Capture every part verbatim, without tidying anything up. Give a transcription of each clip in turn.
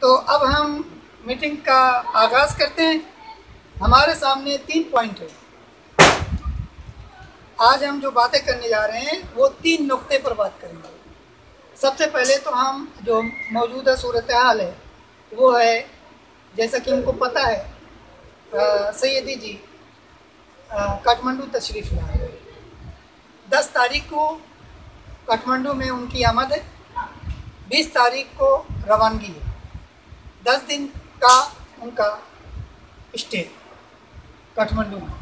तो अब हम मीटिंग का आगाज़ करते हैं। हमारे सामने तीन पॉइंट है। आज हम जो बातें करने जा रहे हैं वो तीन नुक्ते पर बात करेंगे। सबसे पहले तो हम जो मौजूदा सूरत हाल है वो है, जैसा कि हमको पता है, सैयदी जी काठमांडू तशरीफ़ ला रहे हैं। दस तारीख को काठमांडू में उनकी आमद है, बीस तारीख को रवानगी है। दस दिन का उनका स्टे काठमांडू में।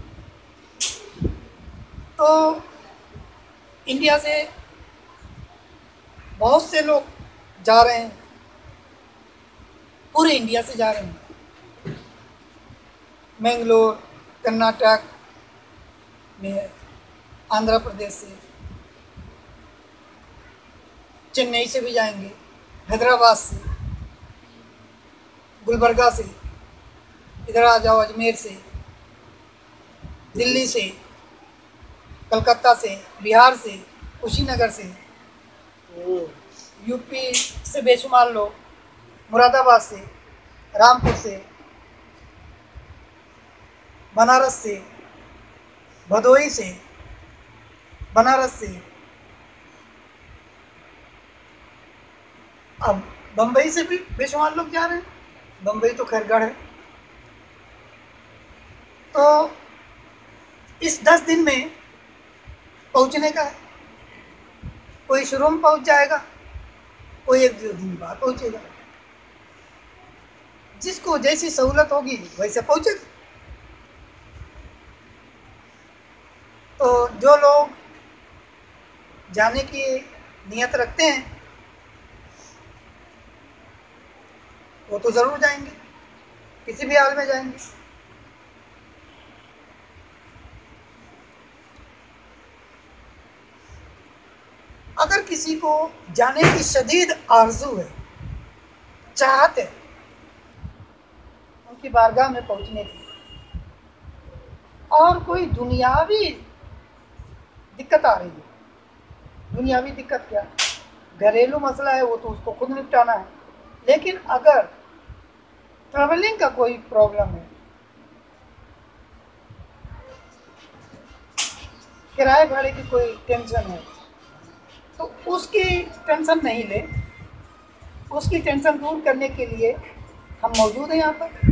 तो इंडिया से बहुत से लोग जा रहे हैं, पूरे इंडिया से जा रहे हैं। मैंगलोर, कर्नाटक में, आंध्र प्रदेश से, चेन्नई से भी जाएंगे, हैदराबाद से, गुलबर्गा से, इधर आ जाओ अजमेर से, दिल्ली से, कलकत्ता से, बिहार से, कुशीनगर से, यूपी से बेशुमार लोग, मुरादाबाद से, रामपुर से, बनारस से, भदोही से, बनारस से, अब बम्बई से भी बेशुमार लोग जा रहे हैं। बम्बई तो खैरगढ़ है। तो इस दस दिन में पहुंचने का है। कोई शुरू में पहुंच जाएगा, कोई एक दो दिन बाद पहुंचेगा। जिसको जैसी सहूलत होगी वैसे पहुंचेगा। तो जो लोग जाने की नियत रखते हैं वो तो ज़रूर जाएंगे, किसी भी हाल में जाएंगे। अगर किसी को जाने की शदीद आरज़ू है, चाहत है उनकी बारगाह में पहुंचने की, और कोई दुनियावी दिक्कत आ रही है, दुनियावी दिक्कत क्या, घरेलू मसला है, वो तो उसको खुद निपटाना है। लेकिन अगर ट्रैवलिंग का कोई प्रॉब्लम है, किराए भाड़े की कोई टेंशन है, तो उसकी टेंशन नहीं ले। उसकी टेंशन दूर करने के लिए हम मौजूद हैं यहाँ पर।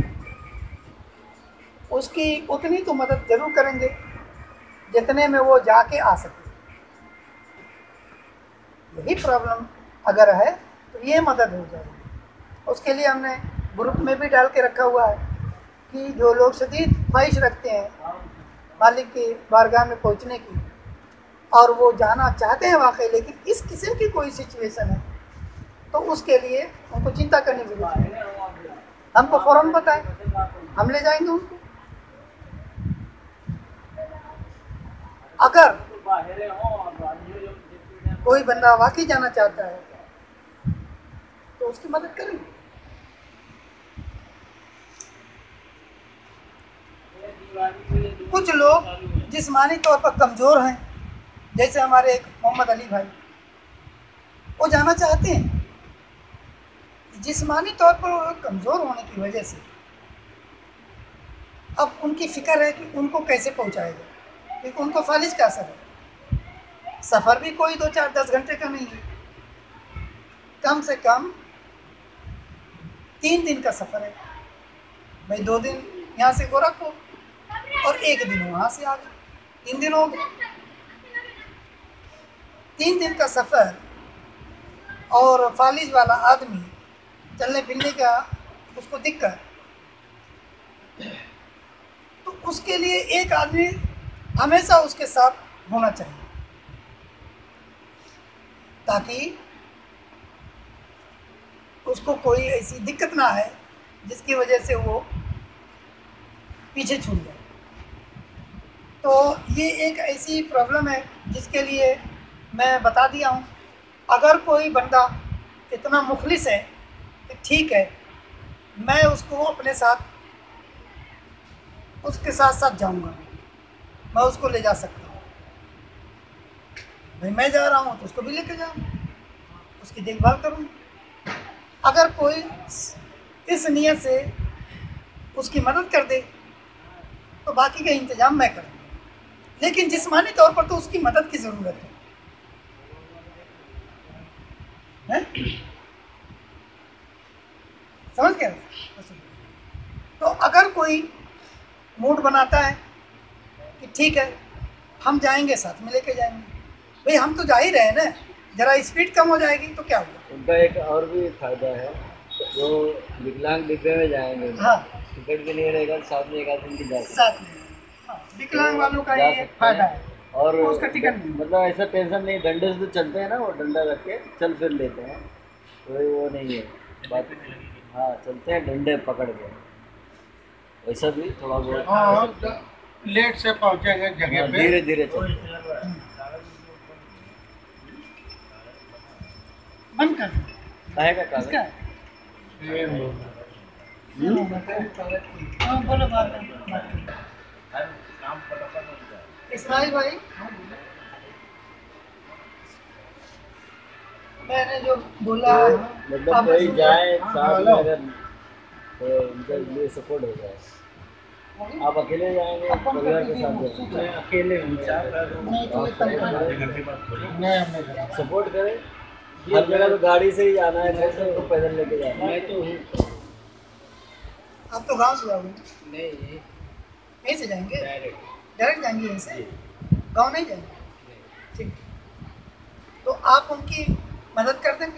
उसकी उतनी तो मदद ज़रूर करेंगे जितने में वो जाके आ सके। यही प्रॉब्लम अगर है तो ये मदद हो जाएगी। उसके लिए हमने ग्रुप में भी डाल के रखा हुआ है कि जो लोग शदीद ख्वाहिश रखते हैं मालिक की बारगाह में पहुंचने की, और वो जाना चाहते हैं वाकई, लेकिन इस किस्म की कोई सिचुएशन है तो उसके लिए उनको चिंता करने की जरूरत है। हमको फ़ौरन बताएं, हम ले जाएंगे उनको। अगर कोई बंदा वाकई जाना चाहता है तो उसकी मदद करेंगे। कुछ लोग जिस्मानी तौर पर कमज़ोर हैं, जैसे हमारे एक मोहम्मद अली भाई, वो जाना चाहते हैं। जिस्मानी तौर पर कमज़ोर होने की वजह से अब उनकी फ़िक्र है कि उनको कैसे पहुंचाएगा, क्योंकि उनको फालिज का असर है। सफ़र भी कोई दो चार दस घंटे का नहीं है, कम से कम तीन दिन का सफ़र है भाई। दो दिन यहाँ से गोरखपुर और एक दिन वहाँ से आ गए, तीन दिन हो गए। तीन दिन का सफ़र, और फालिज वाला आदमी चलने फिरने का उसको दिक्कत, तो उसके लिए एक आदमी हमेशा उसके साथ होना चाहिए ताकि उसको कोई ऐसी दिक्कत ना है जिसकी वजह से वो पीछे छूट जाए। तो ये एक ऐसी प्रॉब्लम है जिसके लिए मैं बता दिया हूँ। अगर कोई बंदा इतना मुखलिस है कि ठीक है, मैं उसको अपने साथ उसके साथ साथ जाऊँगा, मैं उसको ले जा सकता हूँ भाई। मैं जा रहा हूँ तो उसको भी लेके जाऊँ, उसकी देखभाल करूँ। अगर कोई इस नियत से उसकी मदद कर दे तो बाकी का इंतजाम मैं कर दूँ, लेकिन जिस्मानी तौर पर तो उसकी मदद की ज़रूरत है, है? समझ गए? तो अगर कोई मूड बनाता है कि ठीक है हम जाएंगे, साथ में लेके जाएंगे, भाई हम तो जा ही रहे हैं ना, जरा स्पीड कम हो जाएगी तो क्या होगा। उनका एक और भी फायदा है, जो विकलांग डिब्बे में जाएंगे, हाँ, टिकट भी नहीं रहेगा, साथ में एक आदमी की जा साथ में। हाँ, विकलांग वालों का ये फायदा है, और उसका टिकट नहीं, मतलब ऐसा टेंशन नहीं, डंडे से तो चलते हैं ना, वो डंडा रख के चल फिर लेते हैं, कोई वो नहीं है बात। हाँ, चलते हैं डंडे पकड़ के, वैसा भी थोड़ा बहुत हाँ, लेट से पहुंचेंगे जगह पे, धीरे धीरे चलते। बंद कर काहे का कागज? इसका हाँ, बोलो बात में। इस्माइल भाई, मैंने जो बोला मतलब कोई जाए साथ में, अगर तो उनके लिए सपोर्ट हो जाए। आप अकेले जाएंगे, परिवार के साथ जाएंगे? अकेले सपोर्ट करें, हर जगह तो गाड़ी से ही जाना है, कैसे तो पैदल लेके जाना है। मैं तो हूँ। आप तो गांव से जाओगे? नहीं, यहीं से जाएंगे? डायरेक्ट डायरेक्ट जाएंगे यहीं से, गाँव नहीं जाएंगे? ठीक, तो आप उनकी मदद कर देंगे,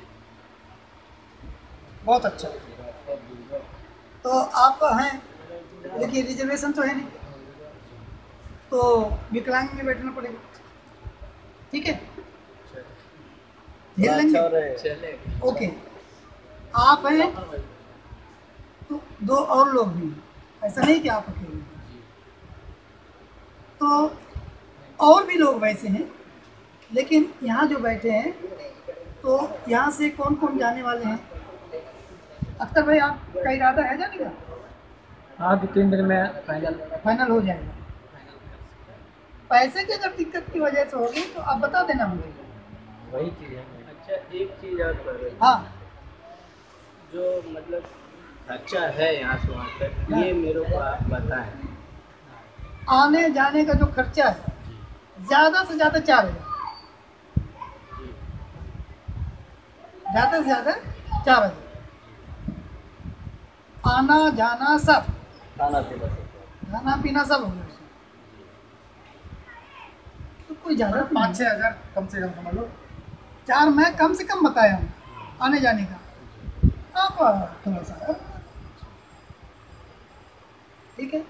बहुत अच्छा। तो आप हैं, लेकिन रिजर्वेशन तो है नहीं, तो विकलांग में बैठना पड़ेगा, ठीक है? झेल लेंगे? ओके, आप हैं तो दो और लोग भी हैं, ऐसा नहीं कि आप अकेले हैं। तो और भी लोग वैसे हैं, लेकिन यहाँ जो बैठे हैं, तो यहाँ से कौन कौन जाने वाले हैं? अख्तर भाई, आपका इरादा है जाने का? हाँ, दो तीन दिन में फाइनल फाइनल हो जाएगा। पैसे की अगर दिक्कत की वजह से होगी तो आप बता देना मुझे। वही चीज़ है। अच्छा, एक चीज़ और कर रहे हैं, हाँ, जो मतलब खर्चा है यहाँ से वहाँ तक, ये मेरे को आप बताएं। आने जाने का जो खर्चा है ज़्यादा से ज़्यादा चार हज़ार, ज़्यादा से ज़्यादा चार हज़ार, आना जाना सब, खाना पीना सब। खाना पीना सब हो गया उसमें, तो कोई ज़्यादा पाँच छः हज़ार कम से कम समझ लो। चार मैं कम से कम बताया हूँ आने जाने का, आप थोड़ा सा, ठीक है?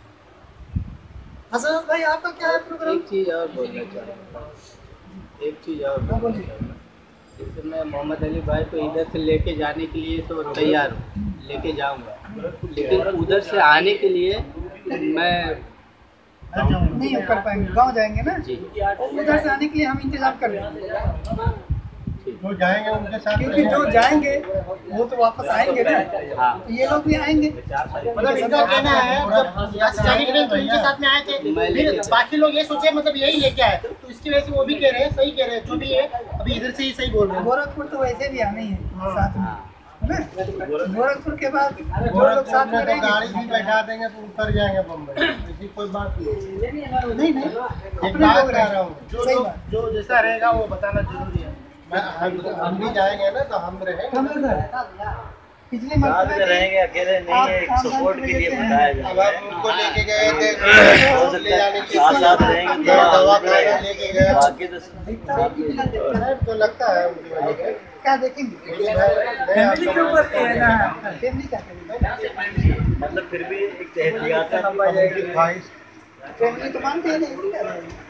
हसन भाई, आपका क्या है प्रोग्राम? एक चीज़ और बोलना चाहूँगा, एक चीज़ और हाँ, बोलना बोलिए। चाहूँगा। जैसे मैं मोहम्मद अली भाई को इधर से लेके जाने के लिए तो तैयार हूँ, लेके जाऊँगा, लेकिन उधर से आने के लिए मैं नहीं कर पाएंगे, गांव जाएंगे ना जी, और उधर से आने के लिए हम इंतजाम कर लेंगे, जो जाएंगे उनके साथ, क्योंकि जो जाएंगे वो तो वापस आएंगे ना, हाँ, तो ये लोग भी आएंगे। मतलब इनका कहना है जब यहाँ से जाने के लिए तो इनके साथ में आए थे, फिर बाकी लोग ये सोचे मतलब यही लेके आए, तो इसकी वजह से वो भी कह रहे हैं, सही कह रहे हैं, जो भी है अभी इधर से ही सही बोल रहे हैं। गोरखपुर तो वैसे भी आना ही है साथ में, है ना? गोरखपुर के बाद जो लोग साथ में रहेंगे, गाड़ी भी बैठा देंगे तो उतर जाएंगे बम्बई, ऐसी कोई बात नहीं। नहीं नहीं, एक अपने बात लोग कह रहा रहेंगे। हूँ, जो सही जो बात। जो जैसा रहेगा वो बताना जरूरी है। मैं हम हम भी जाएंगे ना तो हम रहेंगे। हम लोग पिछले साथ मरतबे में रहेंगे, अकेले नहीं है, एक सपोर्ट के लिए बताया अब जाए। हम उनको लेके गए थे, ले जाने के साथ साथ रहेंगे तो दवा खाना लेके गए, बाकी तो साथ में। तो लगता है उनकी वजह से। क्या देखेंगे? फैमिली के ऊपर भी है ना, फैमिली क्या करेगी? मतलब फिर भी एक एहतियात है। भाई फैमिली तो मानते ही नहीं, क्या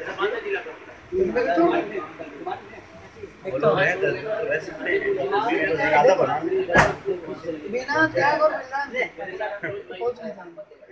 करेंगे? बिना त्याग और बलिदान के कुछ नहीं काम।